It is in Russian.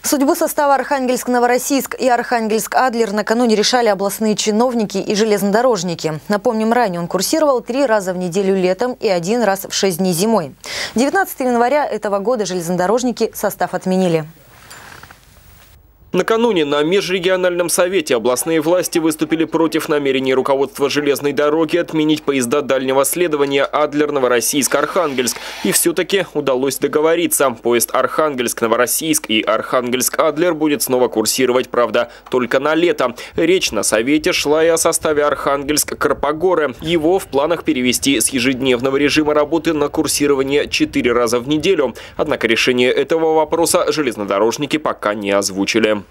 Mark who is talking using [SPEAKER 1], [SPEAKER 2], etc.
[SPEAKER 1] Судьбу состава Архангельск-Новороссийск и Архангельск-Адлер накануне решали областные чиновники и железнодорожники. Напомним, ранее он курсировал 3 раза в неделю летом и 1 раз в 6 дней зимой. 19 января этого года железнодорожники состав отменили.
[SPEAKER 2] Накануне на межрегиональном совете областные власти выступили против намерений руководства железной дороги отменить поезда дальнего следования Адлер-Новороссийск-Архангельск. И все-таки удалось договориться. Поезд Архангельск-Новороссийск и Архангельск-Адлер будет снова курсировать, правда, только на лето. Речь на совете шла и о составе Архангельск-Карпогоры. Его в планах перевести с ежедневного режима работы на курсирование 4 раза в неделю. Однако решение этого вопроса железнодорожники пока не озвучили.